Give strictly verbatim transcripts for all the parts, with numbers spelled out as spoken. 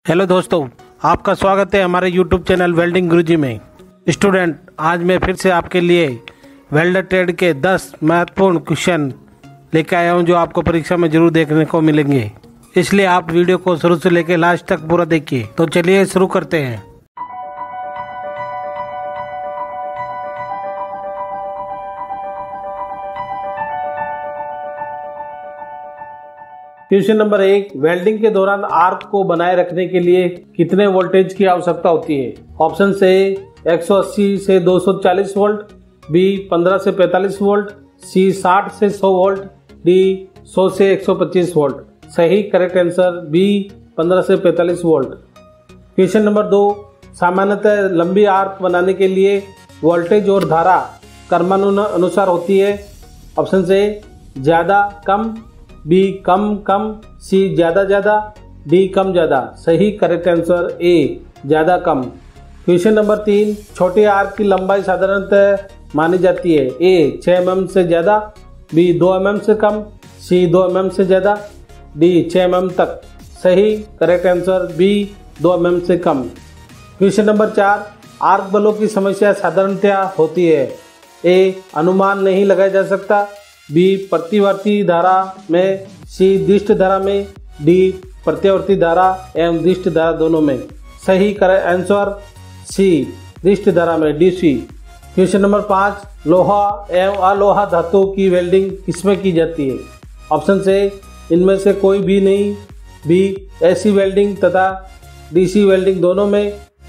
Hello दोस्तों, आपका स्वागत है हमारे यूट्यूब चैनल वेल्डिंग गुरुजी में। स्टूडेंट, आज मैं फिर से आपके लिए वेल्डर ट्रेड के दस महत्वपूर्ण क्वेश्चन लेकर आया हूं जो आपको परीक्षा में जरूर देखने को मिलेंगे, इसलिए आप वीडियो को शुरू से लेकर लास्ट तक पूरा देखिए। तो चलिए शुरू करते हैं। क्वेश्चन नंबर एक, वेल्डिंग के दौरान आर्क को बनाए रखने के लिए कितने वोल्टेज की आवश्यकता होती है? ऑप्शन ए एक सौ अस्सी से दो सौ चालीस वोल्ट, बी पंद्रह से पैंतालीस वोल्ट, सी साठ से सौ वोल्ट, डी सौ से एक सौ पच्चीस वोल्ट। सही करेक्ट आंसर बी पंद्रह से पैंतालीस वोल्ट। क्वेश्चन नंबर दो, सामान्यतः लंबी आर्क बनाने के लिए वोल्टेज और धारा क्रमानुसार होती है। ऑप्शन ए ज्यादा कम, बी कम कम, सी ज्यादा ज्यादा, डी कम ज्यादा। सही करेक्ट आंसर ए ज्यादा कम। क्वेश्चन नंबर तीन, छोटे आर्क की लंबाई साधारणतः मानी जाती है। ए छः एम एम से ज्यादा, बी दो एम एम से कम, सी दो एम एम से ज्यादा, डी छः एम एम तक। सही करेक्ट आंसर बी दो एम एम से कम। क्वेश्चन नंबर चार, आर्क बलों की समस्या साधारणतः होती है। ए अनुमान नहीं लगाया जा सकता, बी प्रतिवर्ती धारा में, सी दिष्ट धारा में, डी प्रत्यावर्ती धारा एवं दिष्ट धारा दोनों में। सही करेक्ट आंसर सी दिष्ट धारा में, डी सी। क्वेश्चन नंबर पाँच, लोहा एवं अलोहा धातु की वेल्डिंग किसमें की जाती है? ऑप्शन ए इनमें से कोई भी नहीं, बी एसी वेल्डिंग तथा डीसी वेल्डिंग दोनों में,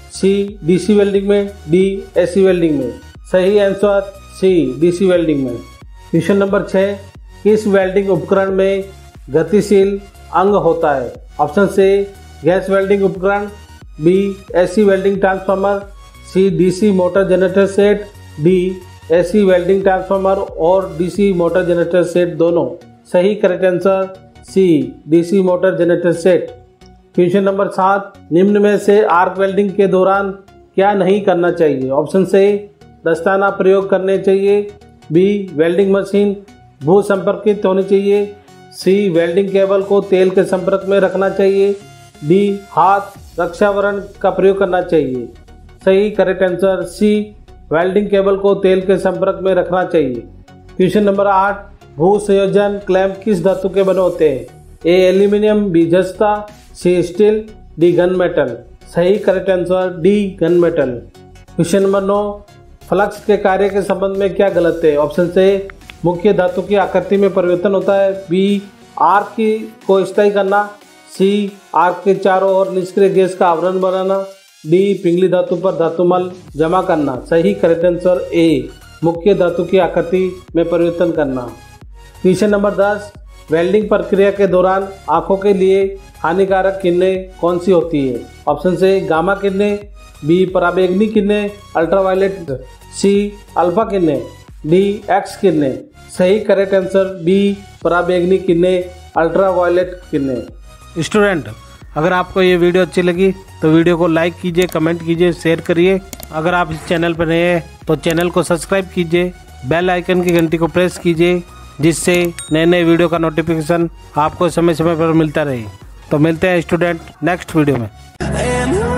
सी डीसी वेल्डिंग में, डी एसी वेल्डिंग में। सही आंसर सी डीसी वेल्डिंग में। क्वेश्चन नंबर छः, किस वेल्डिंग उपकरण में गतिशील अंग होता है? ऑप्शन ए गैस वेल्डिंग उपकरण, B AC welding transformer, C DC motor generator set, D AC welding transformer और डीसी मोटर जनरेटर सेट दोनों। सही correct answer C DC motor generator set. Question number सात, निम्न में से आर्क वेल्डिंग के दौरान क्या नहीं करना चाहिए? ऑप्शन ए दस्ताना प्रयोग करने चाहिए, बी वेल्डिंग मशीन भू संपर्कित होनी चाहिए, सी वेल्डिंग केबल को तेल के संपर्क में रखना चाहिए, डी हाथ रक्षावरण का प्रयोग करना चाहिए। सही correct answer C welding cable को तेल के संपर्क में रखना चाहिए। क्वेश्चन नंबर आठ, भू संयोजन क्लैंप किस धातु के बने होते हैं? ए एल्यूमिनियम, बी जस्ता, C steel, D gun metal. सही correct answer D gun metal. Question number नौ, फ्लक्स के कार्य के संबंध में क्या गलत है? ऑप्शन ए मुख्य धातु की आकृति में परिवर्तन होता है, बी आर्क की को स्थायी करना, सी आर्क के चारों ओर निष्क्रिय गैस का आवरण बनाना, डी पिंगली धातु पर धातुमल जमा करना। सही करेक्ट आंसर ए मुख्य धातु की आकृति में परिवर्तन करना। क्वेश्चन नंबर दस, वेल्डिंग प्रक्रिया के दौरान आंखों के लिए हानिकारक किरणें कौन सी होती है? ऑप्शन ए गामा किरणें, बी पराबैंगनी किरणें अल्ट्रावायलेट, सी अल्फा किरणें, डी एक्स किरणें। सही करेक्ट आंसर बी पराबैंगनी किरणें अल्ट्रावायलेट किरणें। स्टूडेंट, अगर आपको ये वीडियो अच्छी लगी तो वीडियो को लाइक कीजिए, कमेंट कीजिए, शेयर करिए। अगर आप इस चैनल पर नए हैं तो चैनल को सब्सक्राइब कीजिए, बेल आइकन की घंटी को प्रेस कीजिए, जिससे नए नए वीडियो का नोटिफिकेशन आपको समय समय पर मिलता रहे। तो मिलते हैं स्टूडेंट नेक्स्ट वीडियो में।